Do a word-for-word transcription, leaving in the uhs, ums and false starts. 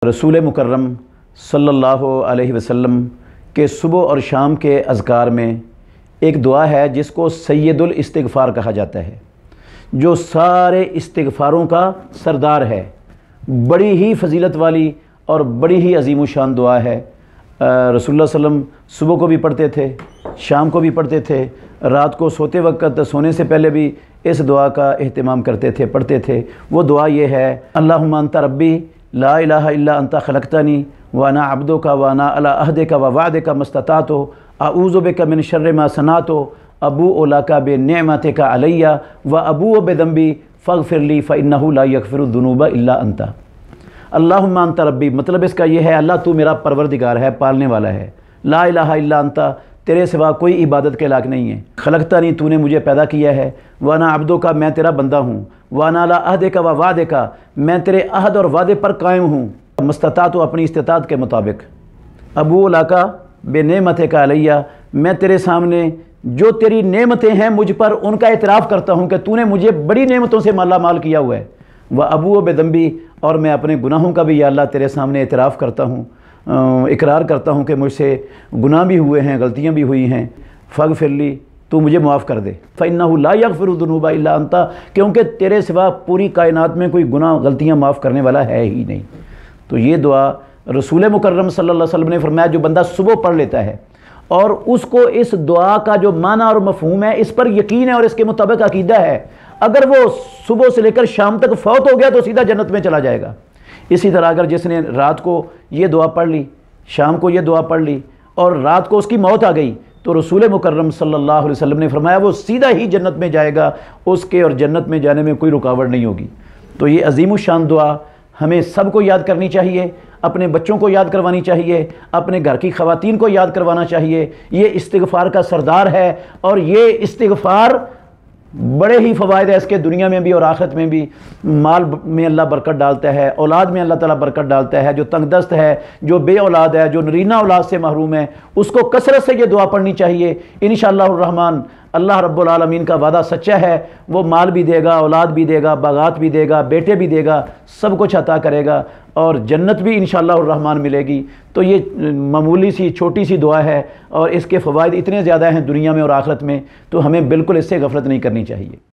رسول مکرم صلی اللہ علیہ وسلم کے صبح اور شام کے اذکار میں ایک دعا ہے جس کو سید الاستغفار کہا جاتا ہے، جو سارے استغفاروں کا سردار ہے، بڑی ہی فضیلت والی اور بڑی ہی عظیم و شان دعا ہے۔ رسول اللہ صلی اللہ علیہ وسلم صبح کو بھی پڑھتے تھے، شام کو بھی پڑھتے تھے، رات کو سوتے وقت سونے سے پہلے بھی اس دعا کا اہتمام کرتے تھے، پڑھتے تھے۔ وہ دعا یہ ہے: اللہم انت ربی لا الہ الا انت خلقتنی وانا عبدک وانا علی عہدک ووعدک ما استطعت اعوذ بک من شر ما صنعت ابوء لک بنعمتک علی وابوء بذنبی فاغفر لی فانہ لا یغفر الذنوب الا انت۔ اللہم انت ربی، مطلب اس کا یہ ہے اللہ تو میرا پروردگار ہے، پالنے والا ہے۔ لا الہ الا انت، تیرے سوا کوئی عبادت کے لائق نہیں ہے۔ خلقتنی، تو نے مجھے پیدا کیا ہے۔ وانا عبدک، میں تیرا بندہ ہوں۔ وانا علی عہدک و وعدک، میں تیرے عہد اور وعدے پر قائم ہوں۔ مستطاعت، اپنی استطاعت کے مطابق۔ ابوء لک بنعمتک علی، میں تیرے سامنے جو تیری نعمتیں ہیں مجھ پر ان کا اعتراف کرتا ہوں کہ تو نے مجھے بڑی نعمتوں سے مالا مال کیا ہوا ہے۔ وابوء بذنبی، اور میں اپنے گناہوں کا بھی یا اللہ تیرے سامنے اعتراف کرتا ہوں، اقرار کرتا ہوں کہ مجھ سے گناہ بھی ہوئے ہیں، غلطیاں بھی ہوئی ہیں۔ فاغفر لی، تو مجھے معاف کر دے۔ فإنہ لا یغفر الذنوب الا انت، کیونکہ تیرے سوا پوری کائنات میں کوئی گناہ غلطیاں معاف کرنے والا ہے ہی نہیں۔ تو یہ دعا رسول مکرم صلی اللہ علیہ وسلم نے فرمایا جو بندہ صبح پڑھ لیتا ہے اور اس کو اس دعا کا جو معنی اور مفہوم ہے اس پر یقین ہے اور اس کے مطابق عقیدہ ہے، اگر وہ صبح سے لے کر شام تک فوت ہو گیا تو سیدھا جنت میں چلا جائے گا۔ اسی طرح اگر جس نے رات کو یہ دعا پڑھ لی، شام کو یہ دعا پڑھ لی اور رات کو اس کی موت آ گئی تو رسول مکرم صلی اللہ علیہ وسلم نے فرمایا وہ سیدھا ہی جنت میں جائے گا، اس کے اور جنت میں جانے میں کوئی رکاوٹ نہیں ہوگی۔ تو یہ عظیم الشان دعا ہمیں سب کو یاد کرنی چاہیے، اپنے بچوں کو یاد کروانی چاہیے، اپنے گھر کی خواتین کو یاد کروانا چاہیے۔ یہ استغفار کا سردار ہے اور یہ استغفار بڑے ہی فوائد ہے اس کے، دنیا میں بھی اور آخرت میں بھی۔ مال میں اللہ برکت ڈالتا ہے، اولاد میں اللہ تعالیٰ برکت ڈالتا ہے۔ جو تنگ دست ہے، جو بے اولاد ہے، جو نرینہ اولاد سے محروم ہے، اس کو کثرت سے یہ دعا پڑھنی چاہیے۔ انشاءاللہ الرحمن اللہ رب العالمین کا وعدہ سچا ہے، وہ مال بھی دے گا، اولاد بھی دے گا، باغات بھی دے گا، بیٹے بھی دے گا، سب کچھ عطا کرے گا اور جنت بھی انشاءاللہ الرحمن ملے گی۔ تو یہ معمولی سی چھوٹی سی دعا ہے اور اس کے فوائد اتنے زیادہ ہیں دنیا میں اور آخرت میں، تو ہمیں بالکل اس سے غفلت نہیں کرنی چاہیے۔